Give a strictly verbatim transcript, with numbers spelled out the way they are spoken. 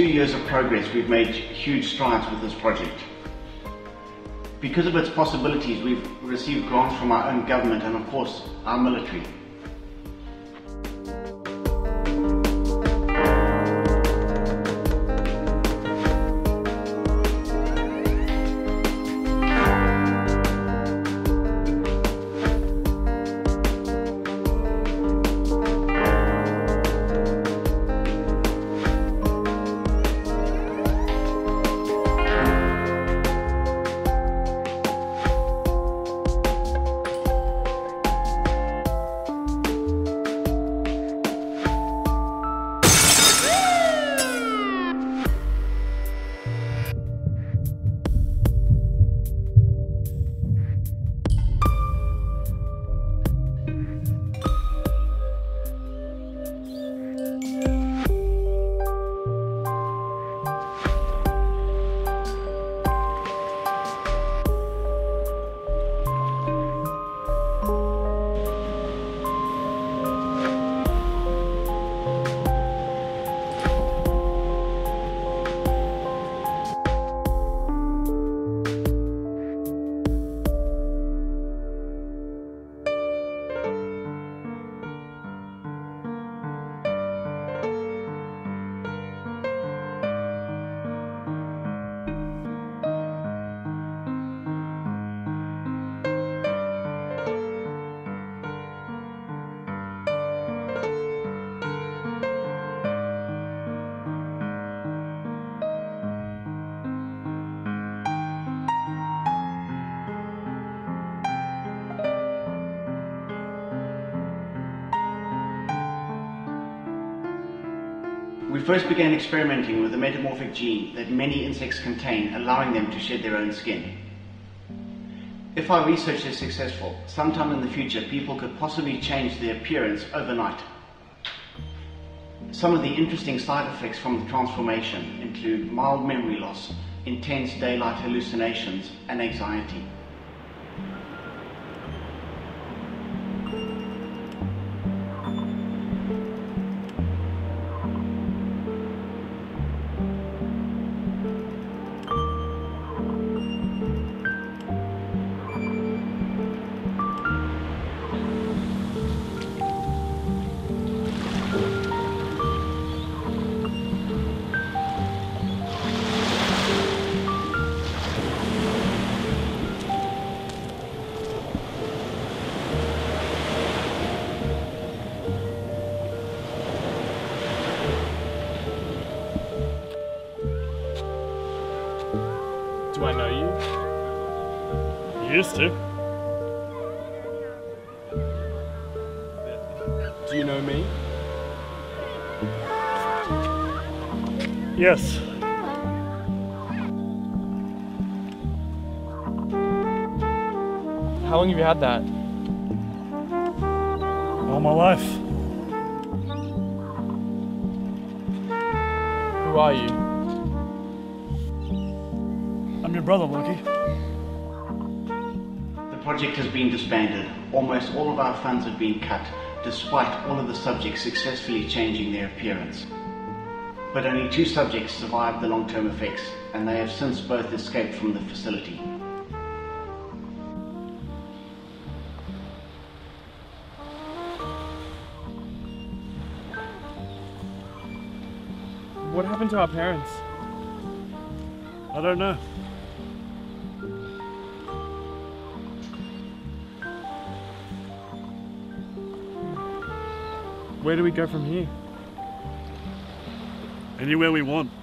two years of progress, we've made huge strides with this project. Because of its possibilities, we've received grants from our own government and, of course, our military. We first began experimenting with the metamorphic gene that many insects contain, allowing them to shed their own skin. If our research is successful, sometime in the future people could possibly change their appearance overnight. Some of the interesting side effects from the transformation include mild memory loss, intense daylight hallucinations, and anxiety. Do I know you? You used to. Do you know me? Yes. How long have you had that? All my life. Who are you? I'm your brother, Loki. The project has been disbanded. Almost all of our funds have been cut, despite all of the subjects successfully changing their appearance. But only two subjects survived the long-term effects, and they have since both escaped from the facility. What happened to our parents? I don't know. Where do we go from here? Anywhere we want.